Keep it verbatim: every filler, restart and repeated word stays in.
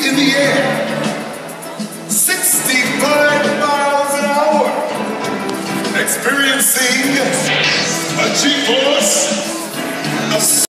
in the air, sixty-five miles an hour, experiencing a G-force of